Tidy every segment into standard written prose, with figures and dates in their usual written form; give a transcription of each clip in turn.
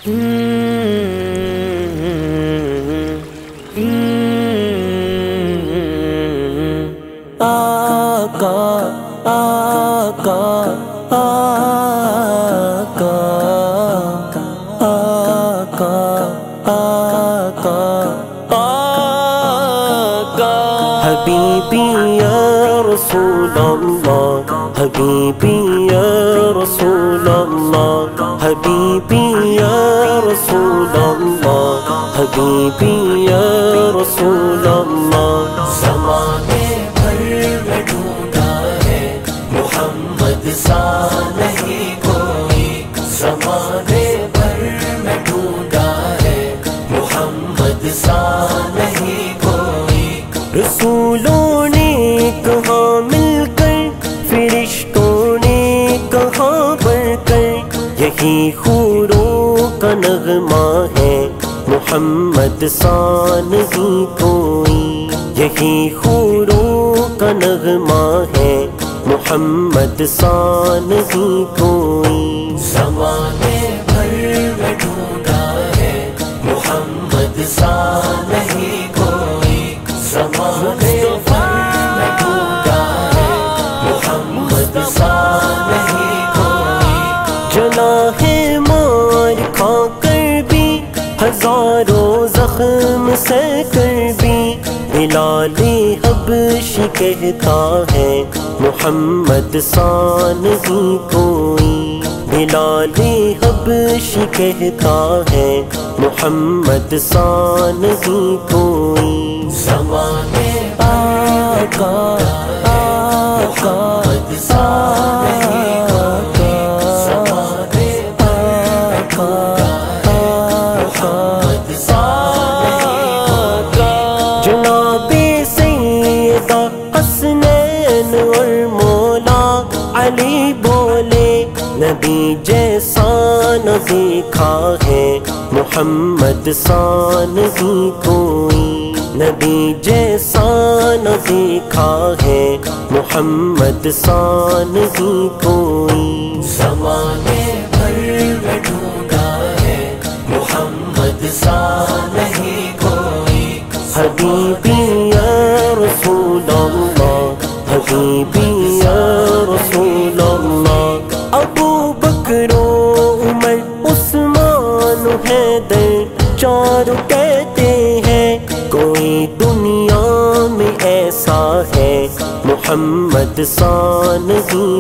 آقا آقا آقا آقا آقا آقا حبیبی یا رسول اللہ حبیبی یا رسول اللہ حبیبی یا رسول اللہ حبیبی یا رسول اللہ زمانے بھر میں ڈھونڈا ہے محمد سا نہیں کوئی زمانے بھر میں ڈھونڈا ہے محمد سا نہیں کوئی رسولوں نے کہاں مل کر فرشتوں نے کہاں بڑھ کر یہی حوروں کا نغمہ ہے محمد سا نہیں کوئی یہی حوروں کا نغمہ ہے محمد سا نہیں کوئی زمانے بھر میں ڈھونڈا ہے محمد سا نہیں کوئی زمانے بھر میں ڈھونڈا ہے محمد سا نہیں کوئی جلا ہے مار کھا کر بھی ہزاروں زخم سے کر بھی بلال حبشی کہتا ہے محمد سا نہیں کوئی بلال حبشی کہتا ہے محمد سا نہیں کوئی زمانے آقا آقا جناب سیدہ حسنین اور مولا علی بولے نبی جیسا نہ دیکھا ہے محمد سا نہیں کوئی نبی جیسا نہ دیکھا ہے محمد سا نہیں کوئی زمانے بھر میں ڈھونڈا ہے محمد سا نہیں کوئی حبیبی یا رسول اللہ حبیبی یا رسول اللہ ابو بکر و عمر عثمان و حیدر چاروں کہتے ہیں کوئی دنیا میں ایسا ہے محمد سا نہیں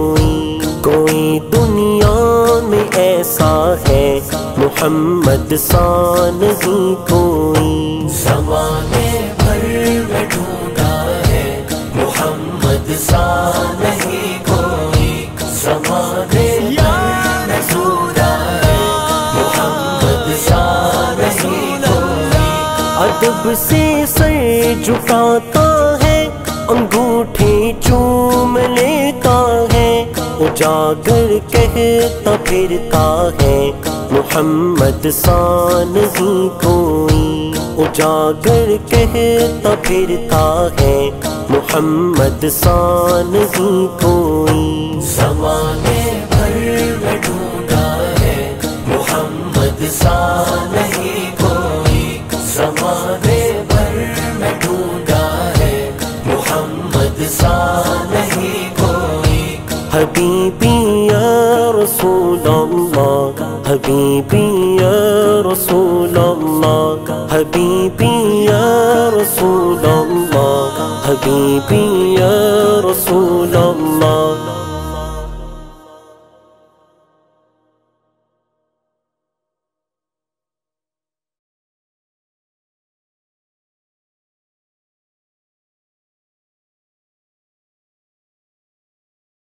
کوئی دنیا میں ایسا ہے محمد سا نہیں کوئی زمانے بھر میں ڈھونڈا ہے محمد سا نہیں کوئی زمانے بھر میں ڈھونڈا ہے محمد سا نہیں کوئی ادب سے سر جھکاتا ہے انگوٹھی چوم لیتا ہے اجاگر کہتا پھرتا ہے محمد سا نہیں کوئی اجاگر کہتا پھرتا ہے محمد سا نہیں کوئی زمانے بھر میں ڈھونڈا ہے محمد سا نہیں کوئی زمانے بھر میں ڈھونڈا ہے محمد سا نہیں کوئی حبیبی یا رسول اللہ حبیبی یا رسول اللہ حبیبی یا رسول اللہ حبیبی یا رسول